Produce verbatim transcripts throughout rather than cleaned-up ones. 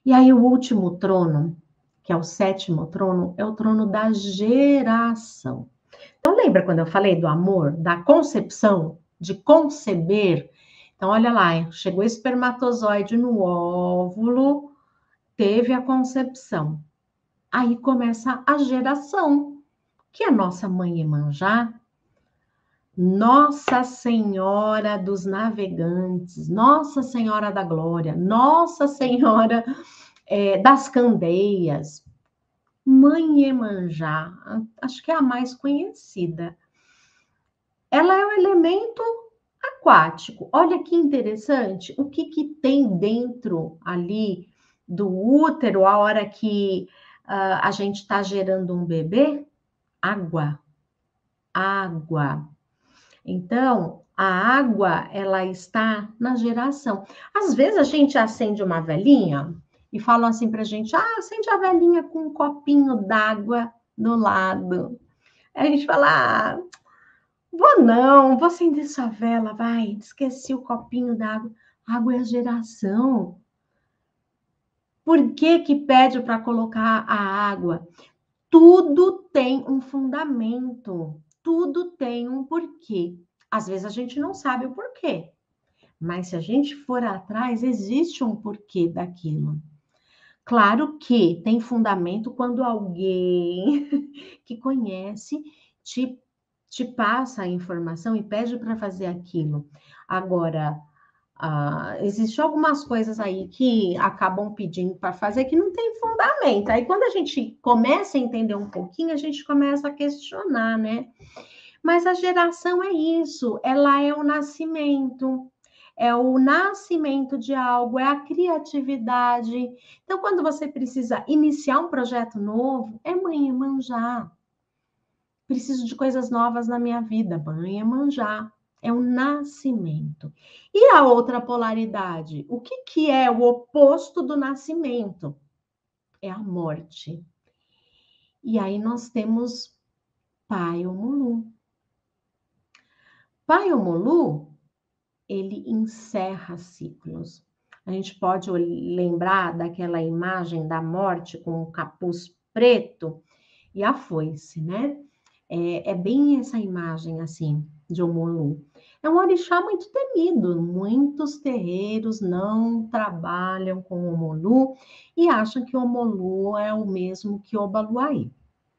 E aí o último trono, que é o sétimo trono, é o trono da geração. Então lembra quando eu falei do amor, da concepção, de conceber? Então olha lá, chegou o espermatozoide no óvulo, teve a concepção. Aí começa a geração, que é nossa mãe Iemanjá, Nossa Senhora dos Navegantes, Nossa Senhora da Glória, Nossa Senhora é, das Candeias, Mãe Iemanjá, acho que é a mais conhecida. Ela é um elemento aquático. Olha que interessante, o que, que tem dentro ali do útero, a hora que uh, a gente está gerando um bebê? Água, água. Então, a água, ela está na geração. Às vezes a gente acende uma velinha e falam assim pra gente, ah, acende a velinha com um copinho d'água do lado. Aí a gente fala, ah, vou não, vou acender sua vela, vai, esqueci o copinho d'água. Água é a geração. Por que que pede para colocar a água? Tudo tem um fundamento, tudo tem um porquê. Às vezes a gente não sabe o porquê, mas se a gente for atrás, existe um porquê daquilo. Claro que tem fundamento quando alguém que conhece te, te passa a informação e pede para fazer aquilo. Agora, ah, existem algumas coisas aí que acabam pedindo para fazer que não tem fundamento. Aí, quando a gente começa a entender um pouquinho, a gente começa a questionar, né? Mas a geração é isso, ela é o nascimento, é o nascimento de algo, é a criatividade. Então, quando você precisa iniciar um projeto novo, é mãe Iemanjá. Preciso de coisas novas na minha vida, mãe Iemanjá. É o nascimento. E a outra polaridade? O que, que é o oposto do nascimento? É a morte. E aí nós temos Paiomulu. Paiomulu, ele encerra ciclos. A gente pode lembrar daquela imagem da morte com o capuz preto e a foice, né? É, é bem essa imagem, assim, de Omolu. É um orixá muito temido. Muitos terreiros não trabalham com Omolu e acham que Omolu é o mesmo que Obaluaí.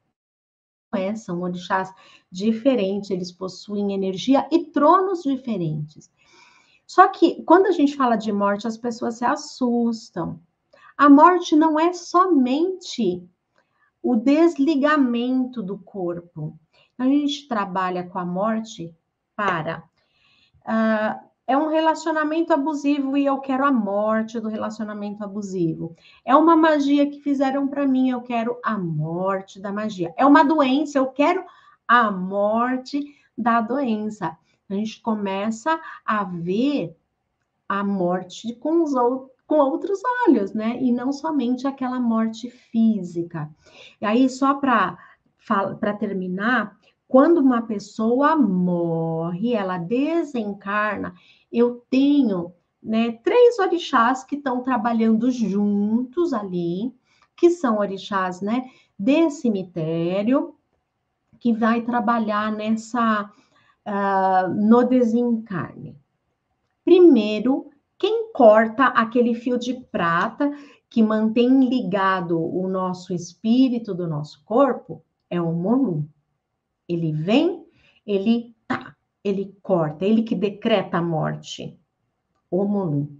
É, são orixás diferentes, eles possuem energia e tronos diferentes. Só que quando a gente fala de morte, as pessoas se assustam. A morte não é somente o desligamento do corpo. A gente trabalha com a morte para. Uh, é um relacionamento abusivo e eu quero a morte do relacionamento abusivo. É uma magia que fizeram para mim, eu quero a morte da magia. É uma doença, eu quero a morte da doença. A gente começa a ver a morte com os outros, com outros olhos, né? E não somente aquela morte física. E aí, só para para terminar, quando uma pessoa morre, ela desencarna, eu tenho, né, três orixás que estão trabalhando juntos ali, que são orixás, né, de cemitério, que vai trabalhar nessa uh, no desencarne. Primeiro, quem corta aquele fio de prata que mantém ligado o nosso espírito do nosso corpo é o Molu. Ele vem, ele tá, ele corta, ele que decreta a morte. O Molu.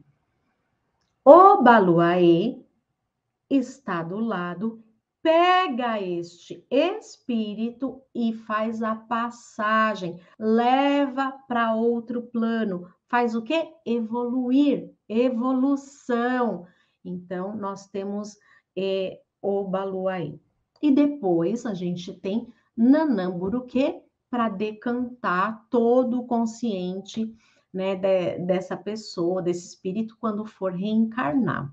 O Baluaê está do lado, pega este espírito e faz a passagem, leva para outro plano. Faz o quê? Evoluir, evolução. Então, nós temos é, o Baluaê. E depois a gente tem Nanamburuquê para decantar todo o consciente, né, de, dessa pessoa, desse espírito, quando for reencarnar.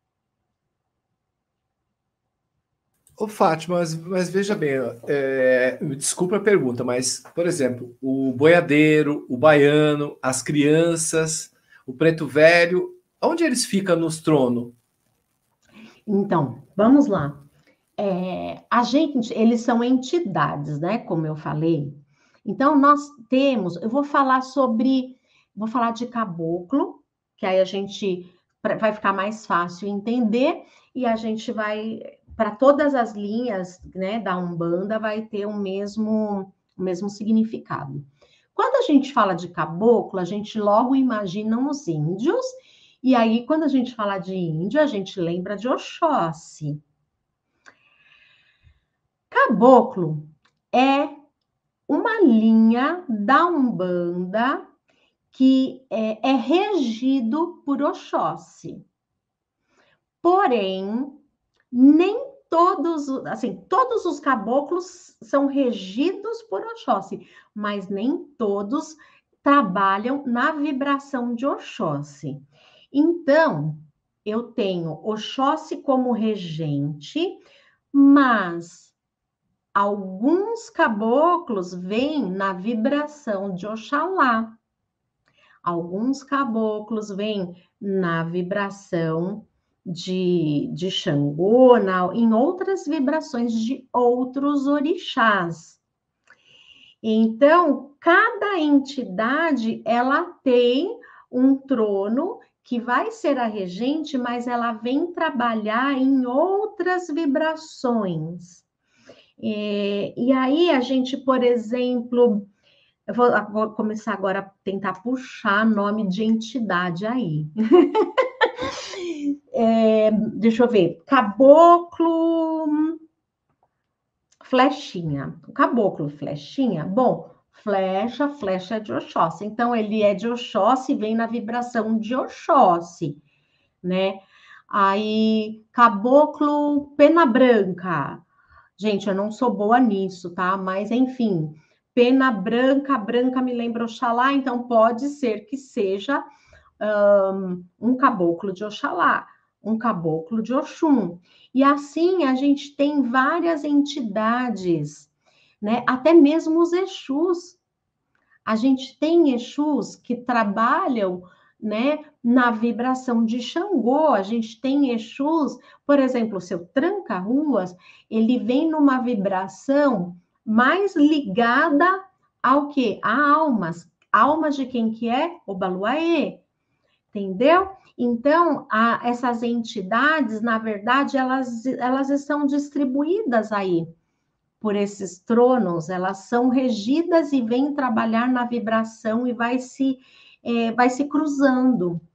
Ô, Fátima, mas, mas veja bem, é, desculpa a pergunta, mas, por exemplo, o boiadeiro, o baiano, as crianças, o preto velho, onde eles ficam nos tronos? Então, vamos lá. É, a gente, eles são entidades, né? Como eu falei. Então, nós temos, eu vou falar sobre, vou falar de caboclo, que aí a gente vai ficar mais fácil entender, e a gente vai, para todas as linhas, né, da Umbanda, vai ter o mesmo, o mesmo significado. Quando a gente fala de caboclo, a gente logo imagina os índios, e aí, quando a gente fala de índio, a gente lembra de Oxóssi. Caboclo é uma linha da Umbanda que é, é regido por Oxóssi. Porém, nem todos, assim, todos os caboclos são regidos por Oxóssi, mas nem todos trabalham na vibração de Oxóssi. Então, eu tenho Oxóssi como regente, mas alguns caboclos vêm na vibração de Oxalá. Alguns caboclos vêm na vibração de, de Xangô, na, em outras vibrações de outros orixás. Então, cada entidade, ela tem um trono que vai ser a regente, mas ela vem trabalhar em outras vibrações. É, e aí a gente, por exemplo, eu vou, vou começar agora a tentar puxar nome de entidade aí. É, deixa eu ver, caboclo flechinha. O caboclo flechinha, bom, flecha, flecha é de Oxóssi. Então, ele é de Oxóssi e vem na vibração de Oxóssi, né? Aí, caboclo pena branca. Gente, eu não sou boa nisso, tá? Mas, enfim, pena branca, branca me lembra Oxalá, então pode ser que seja um, um caboclo de Oxalá, um caboclo de Oxum. E assim a gente tem várias entidades, né? Até mesmo os Exus. A gente tem Exus que trabalham, né, na vibração de Xangô. A gente tem Exus, por exemplo, o seu tranca-ruas, ele vem numa vibração mais ligada ao quê? A almas. Almas de quem que é? O Baluaê. Entendeu? Então, a, essas entidades, na verdade, elas, elas estão distribuídas aí por esses tronos, elas são regidas e vêm trabalhar na vibração e vai se, é, vai se cruzando.